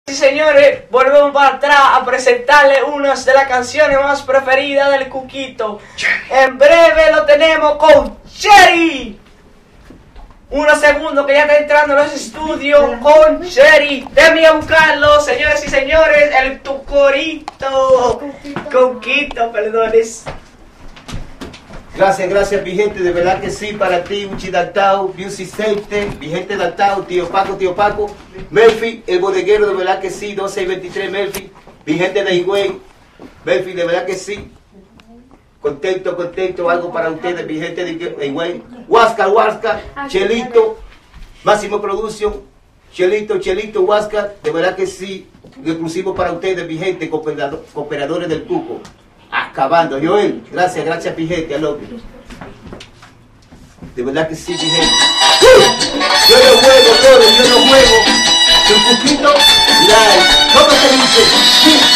Sí, señores, volvemos para atrás a presentarles una de las canciones más preferidas del Cuquito. En breve lo tenemos con Cherry. Unos segundos que ya está entrando en los estudios con Cherry. Déjenme a buscarlo, señores y señores. El Tucorito. Cuquito, perdones. Gracias, mi gente, de verdad que sí, para ti, Uchi Daltao, Music Safety, mi gente Daltao, tío Paco, Murphy, el bodeguero, de verdad que sí, 12 y 23, Murphy, mi gente de Higüey, Murphy, de verdad que sí, contento, algo para ustedes, mi gente de Higüey, Huáscar, Chelito, Máximo Production, Chelito, Huáscar, de verdad que sí, exclusivo para ustedes, mi gente, cooperadores del Cuco. Acabando, Joel, gracias mi gente, I love you. De verdad que sí, mi gente. Yo no juego, el Cuquito, like, ¿cómo se dice? Sí.